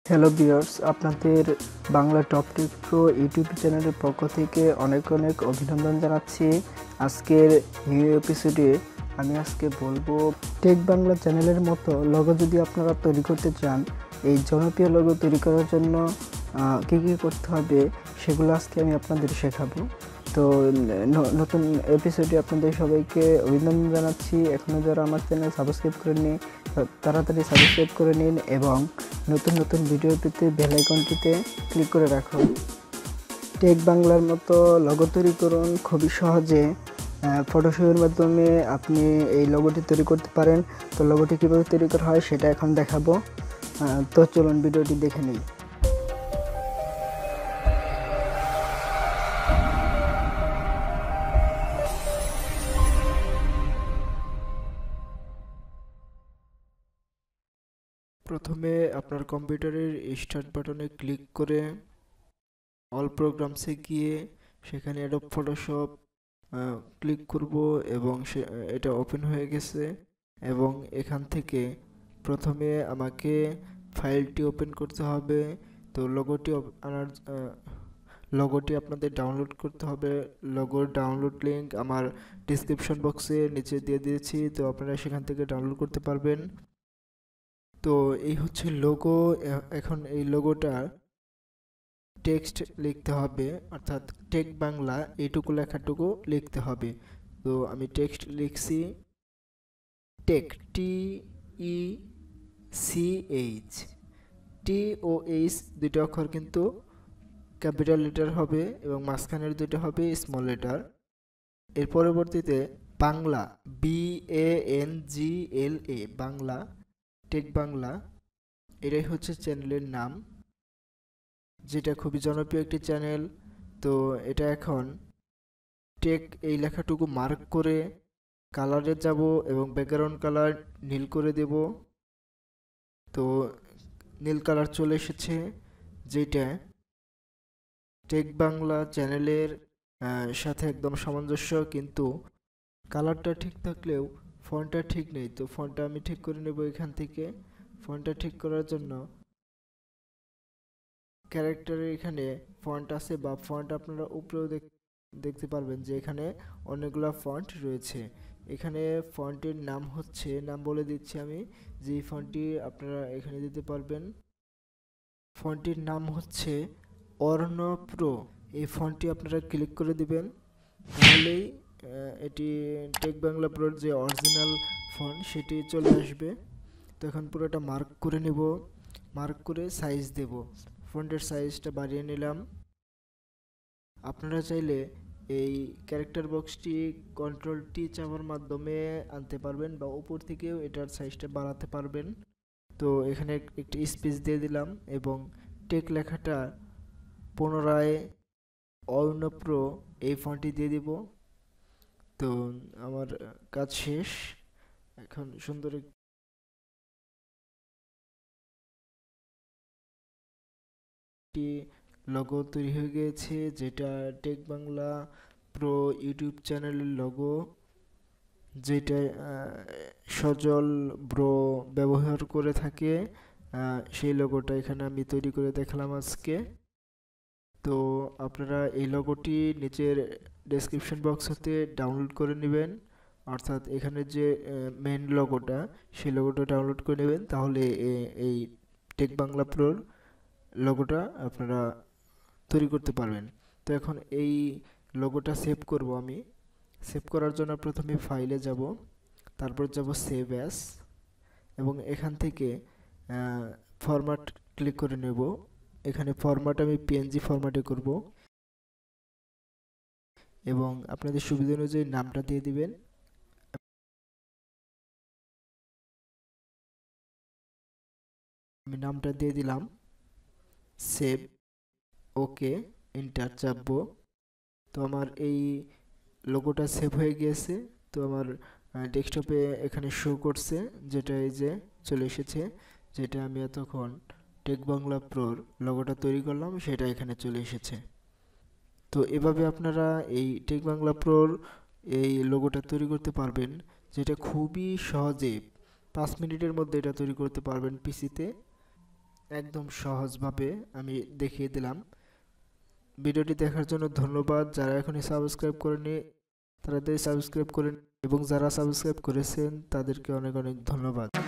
Hello viewers, আপনাদের Bangla top tech pro YouTube চ্যানেলের পক্ষ থেকে অনেক অনেক অভিনন্দন জানাচ্ছি। আজকের নিউ এপিসোডে আমি বলবো টেক বাংলা চ্যানেলের মতো লোগো যদি আপনারা তৈরি করতে চান, এই জনপ্রিয় লোগো তৈরি করার জন্য কী কী করতে হবে সেগুলো আজকে আমি আপনাদের শেখাবো। তো নতুন এপিসোডে আপনাদের সবাইকে অভিনন্দন জানাচ্ছি। এখনও যারা আমার চ্যানেল সাবস্ক্রাইব করেননি তাড়াতাড়ি সাবস্ক্রাইব করে নিন এবং নতুন নতুন ভিডিও পেতে বেল আইকনটিতে ক্লিক করে রাখুন। টেক বাংলার মতো লোগো তৈরি করুন খুবই সহজে। ফটোশপের মাধ্যমে আপনি এই লোগোটি তৈরি করতে পারেন। তো লোগোটি কীভাবে তৈরি করা হয় সেটা এখন দেখাবো। তো চলুন ভিডিওটি দেখে নিই। প্রথমে আপনার কম্পিউটারের স্টার্ট বাটনে ক্লিক করে অল প্রোগ্রামসে গিয়ে সেখানে অ্যাডোব ফটোশপ ক্লিক করব এবং এটা ওপেন হয়ে গেছে। এবং এখান থেকে প্রথমে আমাকে ফাইলটি ওপেন করতে হবে। তো লোগোটি আপনাদের ডাউনলোড করতে হবে। লোগোর ডাউনলোড লিঙ্ক আমার ডিসক্রিপশন বক্সে নিচে দিয়ে দিয়েছি, তো আপনারা সেখান থেকে ডাউনলোড করতে পারবেন। তো এই হচ্ছে লোগো। এখন এই লোগোটার টেক্সট লিখতে হবে, অর্থাৎ টেক বাংলা এইটুকু লেখাটুকু লিখতে হবে। তো আমি টেক্সট লিখছি টেক, TECH, TOH দুটো অক্ষর কিন্তু ক্যাপিটাল লেটার হবে এবং মাঝখানের দুটো হবে স্মল লেটার। এর পরবর্তীতে বাংলা, BANGLA, বাংলা, টেক বাংলা, এটাই হচ্ছে চ্যানেলের নাম, যেটা খুবই জনপ্রিয় একটি চ্যানেল। তো এটা এখন টেক এই লেখাটুকু মার্ক করে কালারে যাব এবং ব্যাকগ্রাউন্ড কালার নীল করে দেব। তো নীল কালার চলে এসেছে, যেটা টেক বাংলা চ্যানেলের সাথে একদম সামঞ্জস্য, কিন্তু কালারটা ঠিক থাকলেও ফন্টটা ঠিক নেই। তো ফন্টটা আমি ঠিক করে নেব এখান থেকে। ফন্টটা ঠিক করার জন্য ক্যারেক্টারের এখানে ফন্ট আছে, বা ফন্ট আপনারা উপরেও দেখতে পারবেন যে এখানে অনেকগুলো ফন্ট রয়েছে। এখানে ফন্টের নাম হচ্ছে, নাম বলে দিচ্ছি আমি, যে ফন্টটি আপনারা এখানে দিতে পারবেন। ফন্টটির নাম হচ্ছে অর্ণপ্রো। এই ফন্টটি আপনারা ক্লিক করে দিবেন, তাহলেই এটি টেক বাংলা প্রোর যে অরিজিনাল ফন্ট সেটি চলে আসবে। তো এখন পুরোটা মার্ক করে নেব, মার্ক করে সাইজ দেব। ফন্টের সাইজটা বাড়িয়ে নিলাম। আপনারা চাইলে এই ক্যারেক্টার বক্সটি কন্ট্রোল-T চাপার মাধ্যমে আনতে পারবেন, বা উপর থেকেও এটার সাইজটা বাড়াতে পারবেন। তো এখানে একটি স্পেস দিয়ে দিলাম এবং টেক লেখাটা পুনরায় অর্ণপ্রো এই ফন্টটি দিয়ে দিব। তো আমার কাজ শেষ। এখন সুন্দর একটি লোগো তৈরি হয়ে গিয়েছে, যেটা টেক বাংলা প্রো ইউটিউব চ্যানেলের লোগো, যেটা সজল ব্রো ব্যবহার করে থাকে। সেই লোগোটা এখানে আমি তৈরি করে দেখালাম আজকে। তো আপনারা এই লোগোটি নিচের ডেসক্রিপশন বক্স হতে ডাউনলোড করে নেবেন, অর্থাৎ এখানে যে মেন লোগোটা সেই লোগোটা ডাউনলোড করে নেবেন, তাহলে এই টেক বাংলা প্রোর লোগোটা আপনারা তৈরি করতে পারবেন। তো এখন এই লোগোটা সেভ করব আমি। সেভ করার জন্য প্রথমে ফাইলে যাব, তারপর যাব সেভ অ্যাজ, এবং এখান থেকে ফরম্যাট ক্লিক করে নেব। এখানে ফরম্যাট আমি PNG ফরম্যাটে করব এবং আপনাদের সুবিধা অনুযায়ী নামটা দিয়ে দিবেন। আমি নামটা দিয়ে দিলাম সেভ, ওকে, এন্টার চাপবো। তো আমার এই লোগোটা সেভ হয়ে গিয়েছে। তো আমার ডেস্কটপে এখানে শো করছে, যেটা এই যে চলে এসেছে, যেটা আমি এতক্ষণ টেক বাংলা প্রোর লোগোটা তৈরি করলাম সেটা এখানে চলে এসেছে। তো এভাবে আপনারা এই টেক বাংলা প্রোর এই লোগোটা তৈরি করতে পারবেন, যেটা খুবই সহজে 5 মিনিটের মধ্যে এটা তৈরি করতে পারবেন পিসিতে। একদম সহজভাবে আমি দেখিয়ে দিলাম। ভিডিওটি দেখার জন্য ধন্যবাদ। যারা এখনই সাবস্ক্রাইব করেনি তাড়াতাড়ি সাবস্ক্রাইব করেন এবং যারা সাবস্ক্রাইব করেছেন তাদেরকে অনেক অনেক ধন্যবাদ।